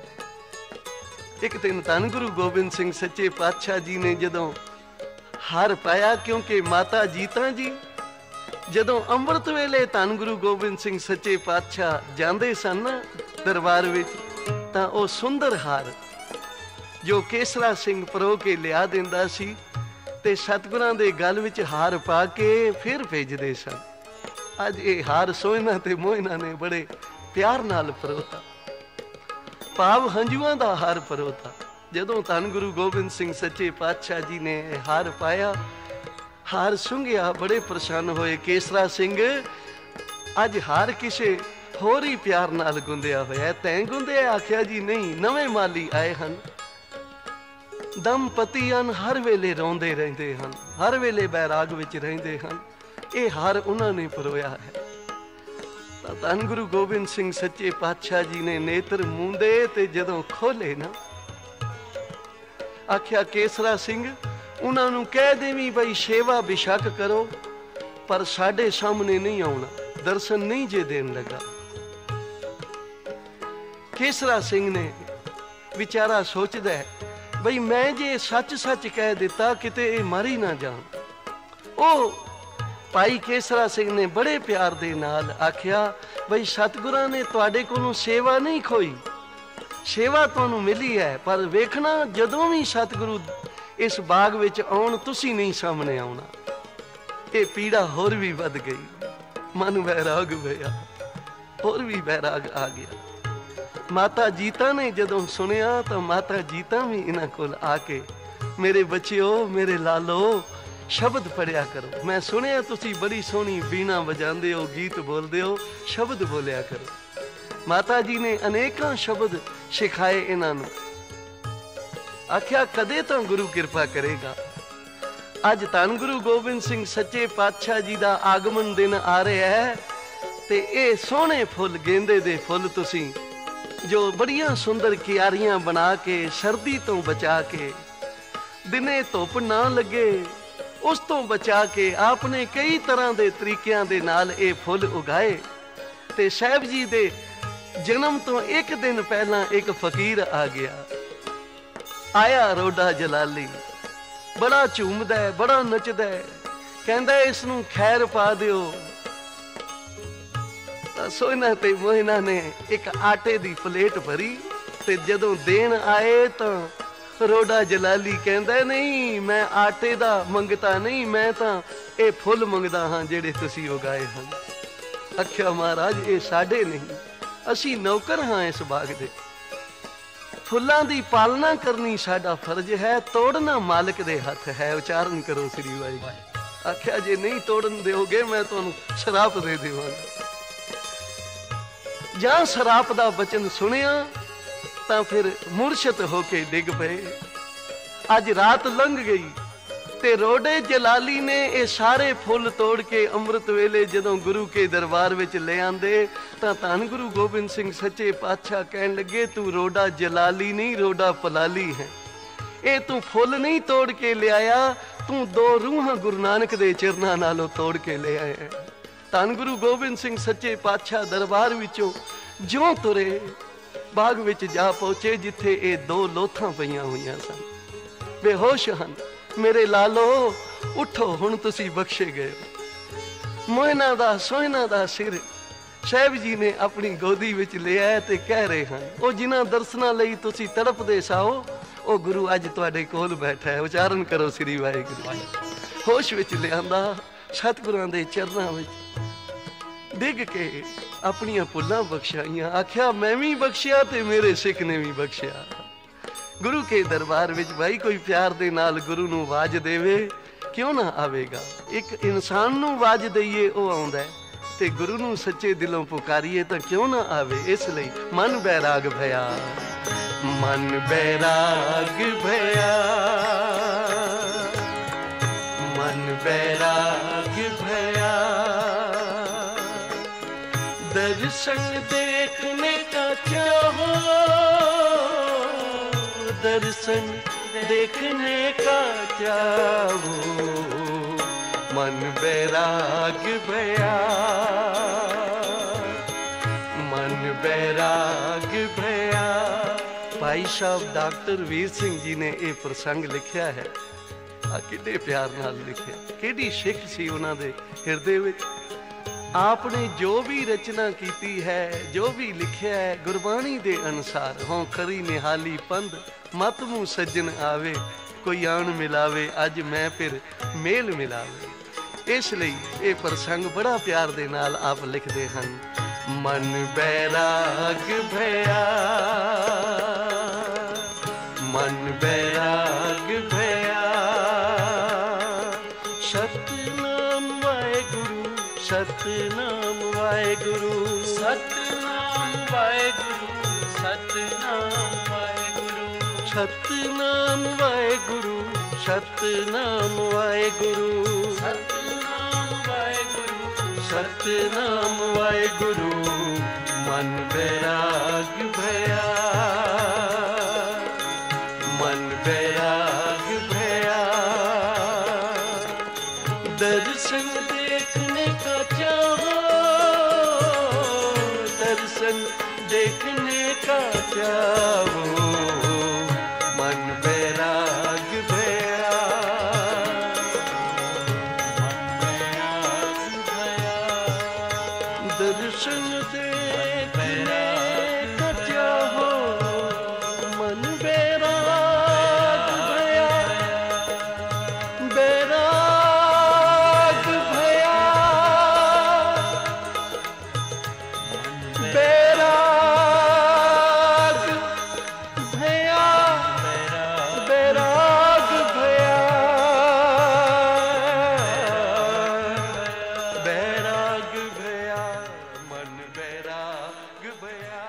एक दिन धन गुरु गोबिंद सिंह सच्चे पातशाह जी ने जदों हार पाया, क्योंकि माता जीता जी जदों अमृत वेले धन गुरु गोबिंद सिंह सच्चे पातशाह जांदे सन ना दरबार विच, तां ओ सुंदर हार जो केसरा सिंह परो के लिया दिंदा सी ते सतगुरां दे गल विच हार पा के फिर भेजदे सन। अज ये हार सोहना ते मोहना ने बड़े प्यार नाल परोता, भाव हंजुआं दा हार परोता। जदों धन गुरु गोबिंद सिंह सच्चे पातशाह जी ने हार पाया, हार सुंघिया, बड़े प्रसन्न होए। केसरा सिंह अज हार किसे होर ही प्यार नाल गुंदिया होया, तैं गुंदिया? आख्या जी नहीं, नवे माली आए हन। दंपति हन, हर वेले रोंदे रहिंदे हन, हर वेले बैराग विच रहिंदे हन। ये हार उन्हां ने परोया है। धन गुरु गोबिंद सिंह सच्चे पातशाह जी ने नेत्र मूंदे ते जदों खोले ना, आख्या केसरा सिंह उन्हां नूं कह देवी बई सेवा बेशक करो, पर साडे सामने नहीं आउणा, दर्शन नहीं जे देण लगा। केसरा सिंह ने विचारा सोचदा है बई मैं जे सच सच कह दिता किते मर ही ना जाण। ओ भाई केसरा सिंह ने बड़े प्यार दे नाल आख्या बई सतगुरां ने तुहाडे कोलों सेवा नहीं खोई, सेवा तुहानूं मिली है, पर वेखना जदों भी सतगुरु इस बाग विच आउण तुसीं नहीं सामने आउणा। ये पीड़ा होर भी वध गई, मन वैराग होया, होर भी वैराग आ गया। माता जीता ने जदों सुनिया तो माता जीता भी इन्हां कोल आके मेरे बच्चिओ मेरे लालो शब्द पढ़िया करो। मैं सुनिया तुसी बड़ी सोहनी बीणा बजांदे हो, गीत बोलदे हो, शब्द बोलिया करो। माता जी ने अनेकां शब्द सिखाए इन्हां नूं। आख्या कदे तां गुरु किरपा करेगा। अज धन गुरु गोबिंद सिंह सच्चे पातशाह जी दा आगमन दिन आ रहा है ते ये सोहने फुल गेंदे दे फुल तुसी जो बड़ियां सुंदर क्यारियां बना के सर्दी तो बचा के दिने धुप ना लगे उस तो बचा के आपने कई तरह के तरीकों के नाल ये फुल उगाए। ते साहब जी दे जन्म तो एक दिन पहला एक फकीर आ गया, आया रोडा जलाली, बड़ा झूमदा है, बड़ा नचदा है, कहंदा इस नूं खैर पा दिओ। तां सोहना ते मोहना ने एक आटे दी प्लेट भरी ते जदों देण आए तां रोड़ा जलाली कहंदा नहीं मैं आटे दा मंगता नहीं, मैं तां ये फुल मंगदा हां जेड़े तुसीं उगाए हन। आख्या महाराज ये साडे नहीं, असी नौकर हां इस बाग दे। फुल्लां दी पालना करनी साडा फर्ज है, तोड़ना मालिक दे हथ है। उच्चारण करो श्री वाहिगुरू। आख्या जे नहीं तोड़न दोगे मैं तुहानू शराप दे देवांगा। जां शराप दा बचन सुनिया तां फिर मुरशद होके डिग पे। अज रात लंघ गई ते रोडे जलाली ने ये सारे फुल तोड़ के अमृत वेले जदों गुरु के दरबार विच ले आंदे तां धन गुरु गोबिंद सिंह सच्चे पातशाह कहन लगे तू रोडा जलाली नहीं रोडा पलाली है। ये तू फुल नहीं तोड़ के ले आया, तू दो रूहां गुरु नानक दे चरना नालों तोड़ के ले आया। धन गुरु गोबिंद सिंह सच्चे पातशाह दरबार विचों ज्यों तुरे बाग विच जा पहुंचे जिथे ये दो लोथां पईयां होईयां सन। बेहोश हन। मेरे लालो उठो हुण तुसी बख्शे गए। मोहना दा सोहना दा सिर साहिब जी ने अपनी गोदी विच लिया ते कह रहे हैं ओ जिन्हां दर्शनां लई तुसी तड़पदे साओ ओ गुरु अज तुहाडे कोल बैठा है। उच्चारण करो श्री वाहिगुरू। होश विच लिआंदा सतगुरां दे चरनां विच डिग के अपनियां भुल्लां बख्शाइयां। आख्या मैं भी बख्शिया ते मेरे सिख ने भी बख्शिया। गुरु के दरबार विच भाई कोई प्यार दे नाल गुरु नूं आवाज देवे क्यों ना आवेगा। एक इंसान नूं आवाज दईए ओ आउंदा है ते गुरु नूं सच्चे दिलों पुकारिए तां क्यों ना आवे। इसलिए मन बैराग भया, मन बैराग भया, मन बैराग भया। दर्शन देखने का चाहो, दर्शन देखने का चाहो, मन बैराग भया, मन बैराग भया। भाई साहब डॉक्टर वीर सिंह जी ने यह प्रसंग लिखा है। आ किड्डे प्यार नाल लिखिया, किहड़ी सिख सी उन्हां दे हिरदे विच। आपने जो भी रचना की है, जो भी लिखा है गुरबाणी दे अनुसार। हों खरी निहाली पंध मत मुँह सज्जन आवे, कोई आन मिलावे अज मैं फिर मेल मिलावे। इसलिए ये प्रसंग बड़ा प्यार दे नाल आप लिखते हैं। मन बैराग भया, मन बैराग भया। सतनाम वाहेगुरु, सतनाम वाहेगुरु, सतनाम वाहेगुरु, सतनाम वाहेगुरु, सतनाम वाहेगुरु, सतनाम वाहेगुरु, सतनाम वाहेगुरु, सतनाम वाहेगुरु। मन बैराग भया, मन बैराग भया। दर्शन देखने का चाहो, दर्शन देखने का चाहो, मन बैराग भया, मन बैराग भया। दर्शन देखने का चाहो, मन बैराग भया, बैराग भया, बैराग भया, बैराग भया, बैराग भया, मन बैराग भया।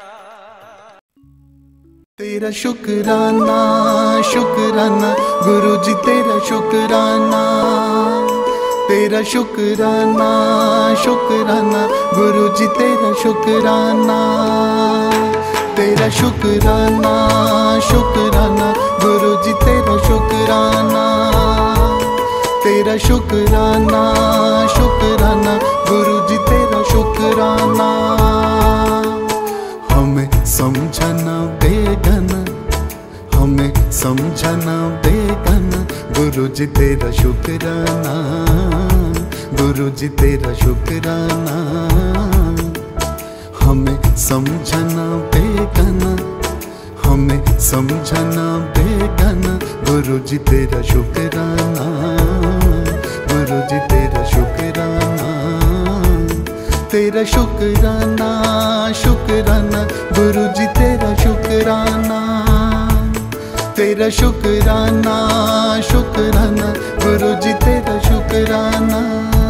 तेरा शुक्राना शुक्राना गुरु जी तेरा शुक्राना, तेरा शुक्राना शुक्राना गुरु जी तेरा शुक्राना, तेरा शुक्राना शुक्राना गुरु जी तेरा शुक्राना, तेरा शुक्राना शुक्राना गुरु जी तेरा शुक्राना। हमें समझना बेगन, हमें समझना बेगन गुरु जी तेरा शुक्राना। गुरु जी तेरा शुक्राना। हमें समझना बेगाना, हमें समझना बेगाना, गुरु जी तेरा शुक्राना, गुरु जी तेरा शुक्राना, तेरा शुक्राना, शुक्राना, गुरु जी तेरा शुक्राना, तेरा शुक्राना, शुक्राना, गुरु जी तेरा शुक्राना।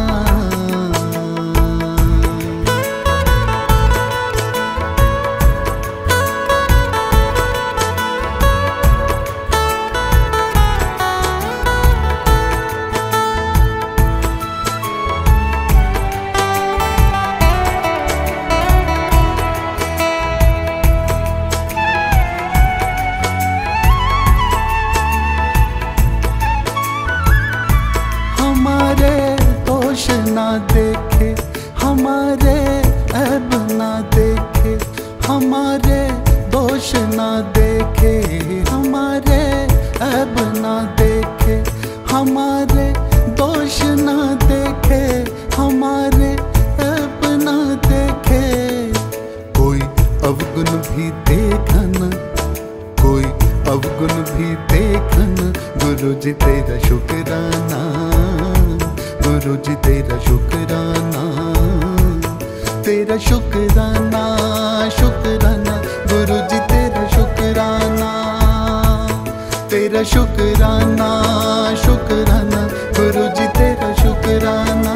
ना देखे हमारे ऐब ना देखे, हमारे दोष ना देखे, हमारे ऐब ना देखे, हमारे दोष ना देखे, हमारे ऐब ना देखे। कोई अवगुण भी देखा न, कोई अवगुण भी देखा न, गुरु जी तेरा शुक्राना, गुरु जी तेरा शुक्राना, तेरा शुक्राना, शुक्राना, गुरु जी तेरा शुक्राना, तेरा शुक्राना, शुक्राना, गुरु जी तेरा शुक्राना।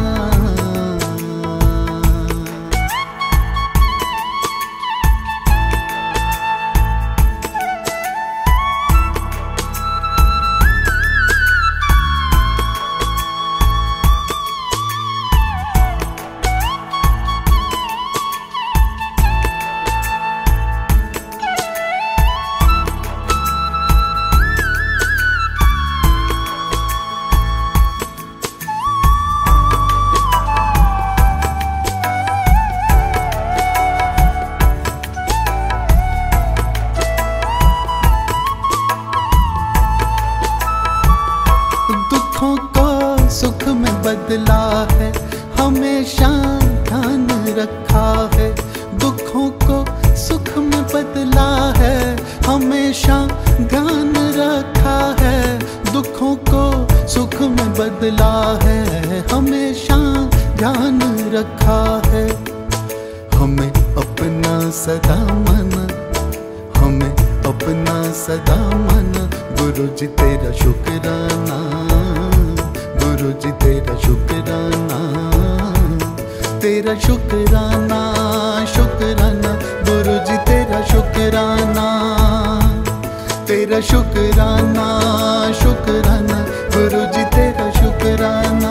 सुख में बदला है, हमेशा ध्यान रखा है, दुखों को सुख में बदला है, हमेशा ध्यान रखा है, दुखों को सुख में बदला है, हमेशा ध्यान रखा है। हमें अपना सदा माना, हमें अपना सदा माना, गुरु जी तेरा शुक्राना, गुरु जी तेरा शुक्राना, तेरा शुक्राना, शुक्राना, गुरु जी तेरा शुक्राना, तेरा शुक्राना, शुक्राना, गुरु जी तेरा शुक्राना।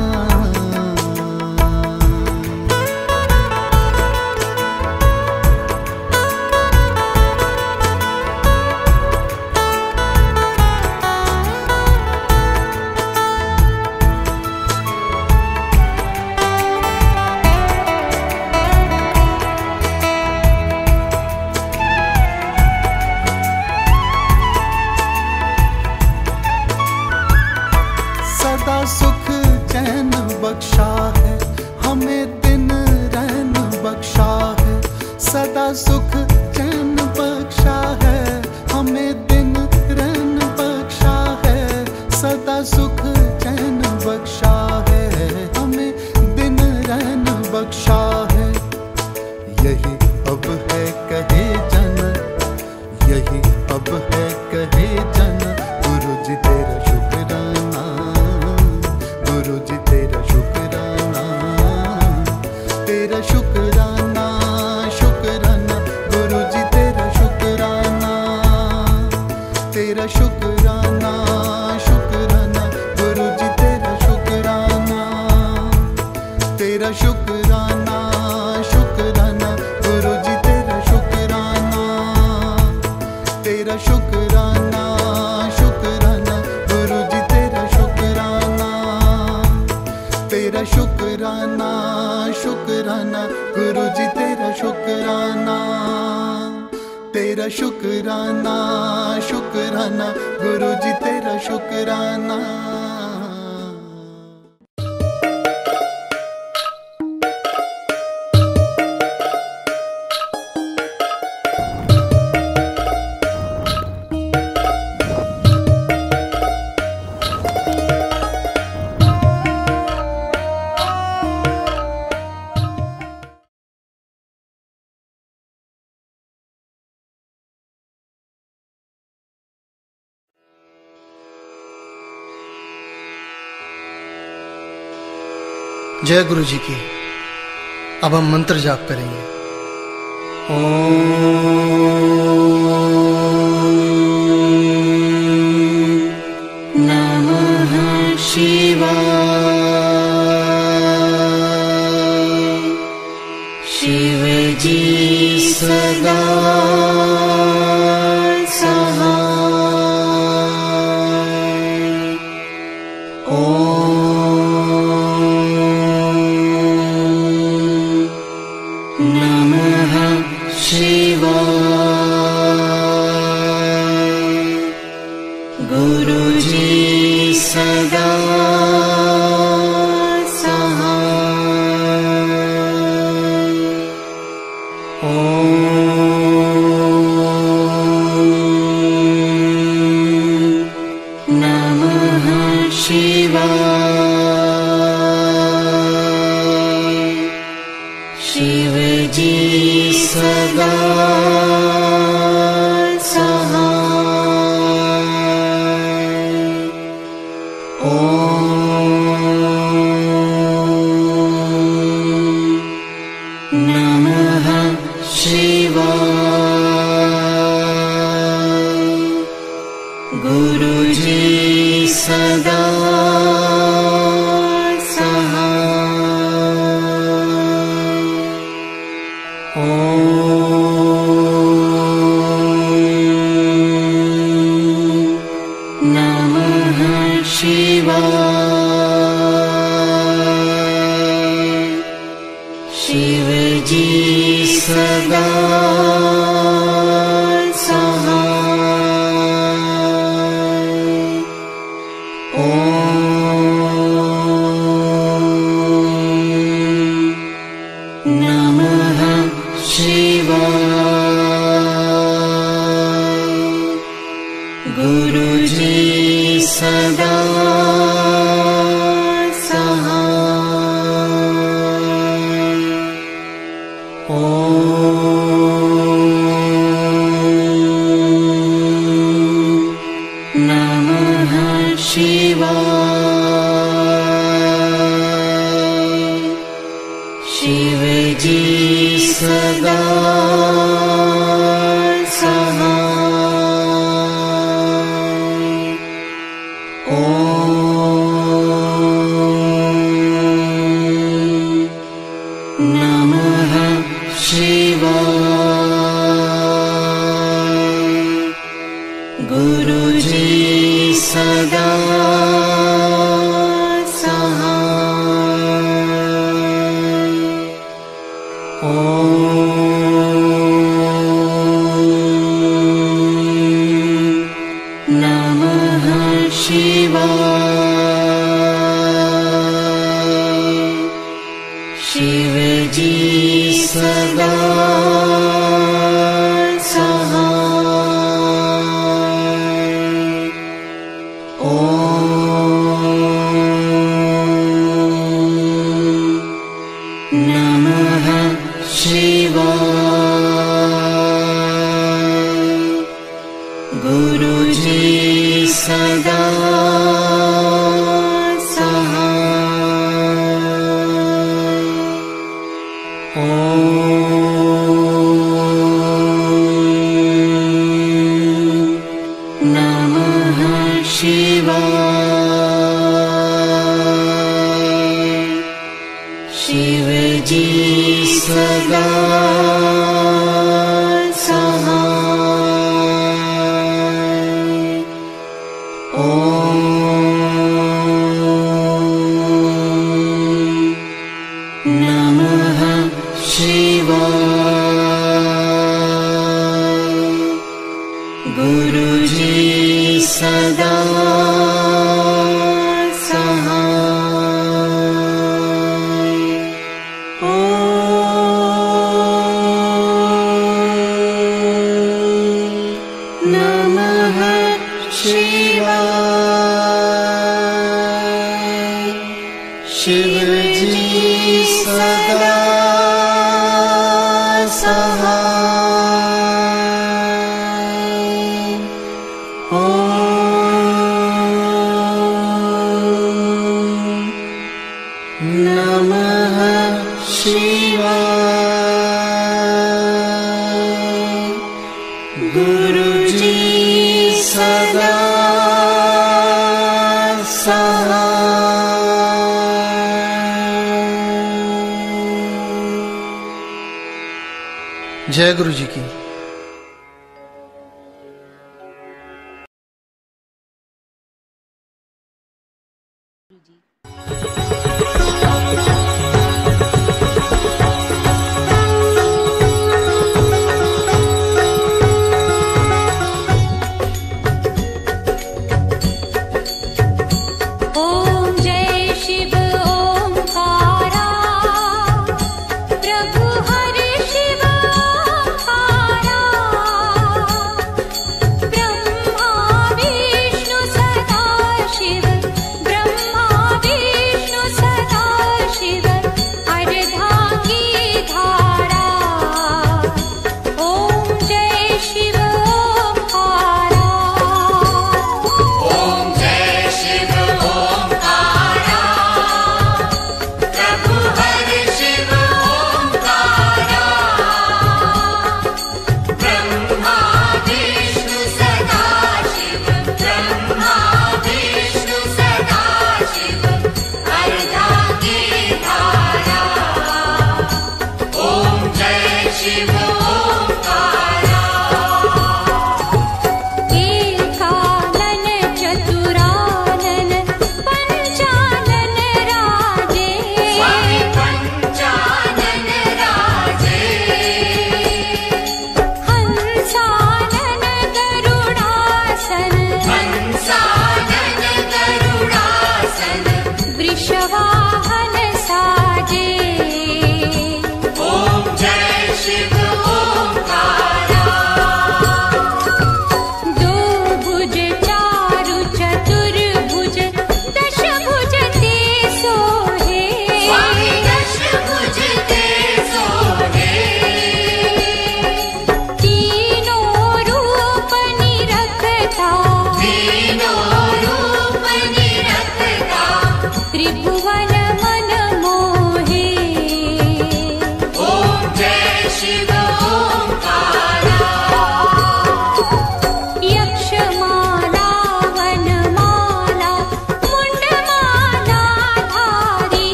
सुख चैन बख्शा है, हमें दिन रैन बख्शा है, सदा सुख चैन बख्शा है, हमें दिन रैन बख्शा है, सदा सुख चैन बख्शा है, हमें दिन रैन बख्शा है। यही अब है कहे जन, यही अब है कहे जन, गुरु जी तेरा शुक्राना, गुरु जी तेरा शुक्राना, तेरा शुक्राना, शुक्राना, गुरु जी तेरा शुक्राना, तेरा शुक्राना, शुक्राना, गुरु जी तेरा शुक्राना, तेरा शुक्राना, शुक्राना, गुरु जी तेरा शुक्राना, तेरा शुक्राना, शुक्राना, गुरु जी तेरा शुक्राना, तेरा शुक्राना, शुक्राना, गुरु जी तेरा शुक्राना, तेरा शुक्राना, शुक्राना, गुरु जी तेरा शुक्राना। जय गुरु जी की। अब हम मंत्र जाप करेंगे। ओम नमः शिवाय। शिव जी सदा सहाय। ओम नमः शिवाय। गुरु जी सदा सहाय। ओम नमः शिवाय। शिव जी सदा सहाय। ओम नमः शिवाय। गुरु जी सदा सहाय। ओम नमः शिवाय। शिव जी सदा सहाय। ओम नमः शिवाय। गुरु जी सदा सहाय। ओम नमः शिवाय। शिव जी सदा सहाय। ओम नमः शिवाय। गुरु जी सदा सहाय। ओम नमः शिवाय। शिव जी सदा सहाय। ओम नमः शिवाय। गुरु जी सदा सहाय। ओम नमः शिवाय। शिव जी सदा सहाय। ओम नमः शिवाय। गुरु जी सदा सहाय। ओम नमः शिवाय। शिव जी सदा सहाय। ओम नमः गुरुजी सदा जय गुरु जी की। गुरुजी।